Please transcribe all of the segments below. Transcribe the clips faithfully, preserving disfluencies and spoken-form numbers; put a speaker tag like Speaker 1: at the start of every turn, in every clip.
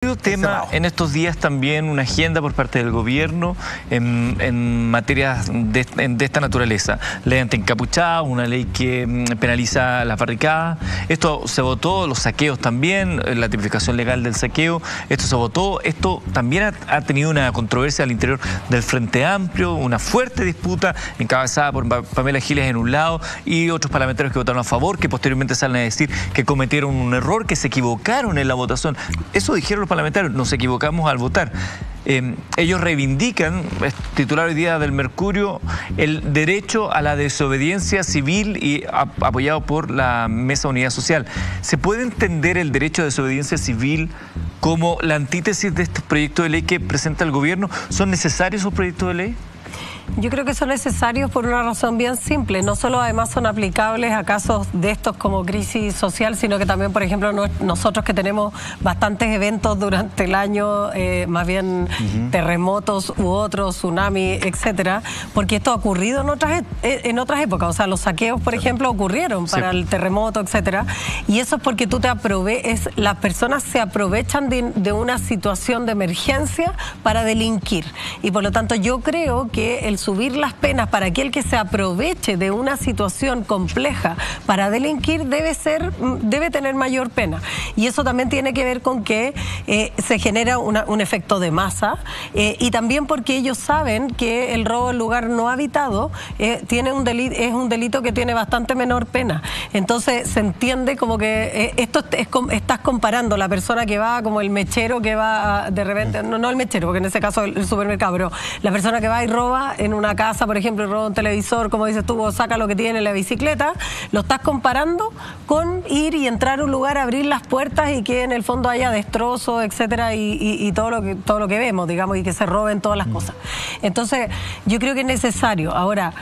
Speaker 1: sido tema
Speaker 2: encerrado.
Speaker 1: en estos días también una agenda por parte del gobierno en, en materias de, de esta naturaleza. Ley antiencapuchada, una ley que penaliza las barricadas. Esto se votó, los saqueos también, la tipificación legal del saqueo. Esto se votó. Esto también ha, ha tenido una controversia al interior del Frente Amplio, una fuerte disputa encabezada por Pamela Giles en un lado y otros parlamentarios que votaron a favor, que posteriormente salen a decir que cometieron un error, que se equivocaron en la votación. Eso dijeron los parlamentarios, nos equivocamos al votar. Eh, ellos reivindican, es titular hoy día del Mercurio, el derecho a la desobediencia civil y a, apoyado por la Mesa de Unidad Social. ¿Se puede entender el derecho a desobediencia civil como la antítesis de estos proyectos de ley que presenta el gobierno? ¿Son necesarios esos proyectos de ley?
Speaker 3: Yo creo que son necesarios por una razón bien simple. No solo además son aplicables a casos de estos como crisis social, sino que también, por ejemplo, no, nosotros que tenemos bastantes eventos durante el año, eh, más bien uh-huh. terremotos u otros, tsunami, etcétera, porque esto ha ocurrido en otras, en otras épocas. O sea, los saqueos, por ejemplo, ocurrieron para sí. el terremoto, etcétera. Y eso es porque tú te aproveches, las personas se aprovechan de, de una situación de emergencia para delinquir. Y por lo tanto, yo creo que el subir las penas para aquel que se aproveche de una situación compleja para delinquir debe ser, debe tener mayor pena. Y eso también tiene que ver con que eh, se genera una, un efecto de masa eh, y también porque ellos saben que el robo en lugar no habitado eh, tiene un delito, es un delito que tiene bastante menor pena. Entonces se entiende como que eh, esto es, estás comparando la persona que va como el mechero que va a, de repente, no, no el mechero, porque en ese caso el, el supermercado, pero la persona que va y roba en una casa, por ejemplo, roba un televisor, como dices tú, saca lo que tiene la bicicleta, lo estás comparando con ir y entrar a un lugar, abrir las puertas y que en el fondo haya destrozos, etcétera, y, y, y todo lo que todo lo que vemos, digamos, y que se roben todas las cosas. Entonces, yo creo que es necesario. Ahora,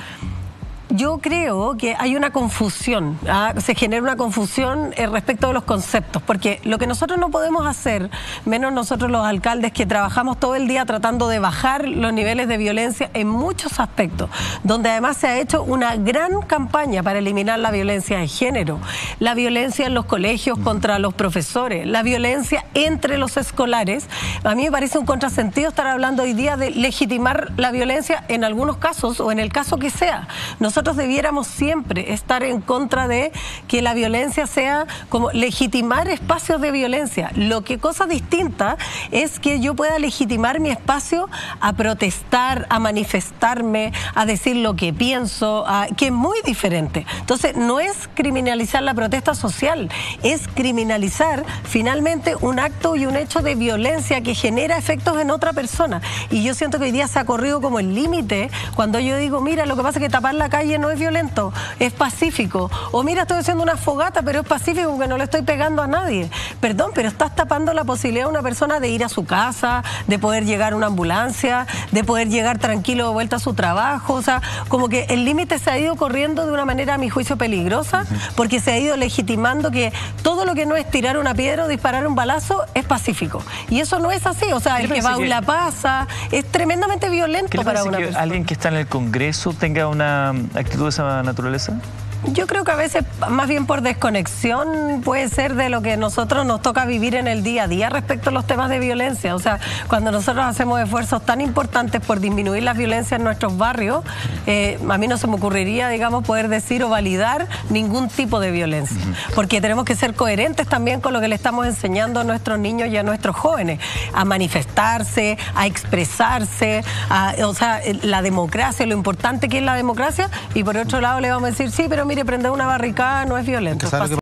Speaker 3: yo creo que hay una confusión, ¿ah? se genera una confusión eh, respecto de los conceptos, porque lo que nosotros no podemos hacer, menos nosotros los alcaldes que trabajamos todo el día tratando de bajar los niveles de violencia en muchos aspectos, donde además se ha hecho una gran campaña para eliminar la violencia de género, la violencia en los colegios contra los profesores, la violencia entre los escolares. A mí me parece un contrasentido estar hablando hoy día de legitimar la violencia en algunos casos o en el caso que sea. Nosotros Nosotros debiéramos siempre estar en contra de que la violencia sea como legitimar espacios de violencia. Lo que cosa distinta es que yo pueda legitimar mi espacio a protestar, a manifestarme, a decir lo que pienso, a, que es muy diferente. Entonces, no es criminalizar la protesta social, es criminalizar finalmente un acto y un hecho de violencia que genera efectos en otra persona. Y yo siento que hoy día se ha corrido como el límite cuando yo digo, mira, lo que pasa es que tapar la calle no es violento, es pacífico. O mira, estoy haciendo una fogata, pero es pacífico porque no le estoy pegando a nadie. Perdón, pero estás tapando la posibilidad de una persona de ir a su casa, de poder llegar a una ambulancia, de poder llegar tranquilo de vuelta a su trabajo. O sea, como que el límite se ha ido corriendo de una manera, a mi juicio, peligrosa, porque se ha ido legitimando que todo lo que no es tirar una piedra o disparar un balazo es pacífico. Y eso no es así. O sea, el que va a la pasa es tremendamente violento para una persona.
Speaker 1: ¿Alguien que está en el Congreso tenga una actitud de esa naturaleza?
Speaker 3: Yo creo que a veces, más bien por desconexión, puede ser de lo que nosotros nos toca vivir en el día a día respecto a los temas de violencia. O sea, cuando nosotros hacemos esfuerzos tan importantes por disminuir las violencias en nuestros barrios, eh, a mí no se me ocurriría, digamos, poder decir o validar ningún tipo de violencia. Porque tenemos que ser coherentes también con lo que le estamos enseñando a nuestros niños y a nuestros jóvenes, a manifestarse, a expresarse, a, o sea, la democracia, lo importante que es la democracia, y por otro lado le vamos a decir, sí, pero mire, prender una barricada no es violento.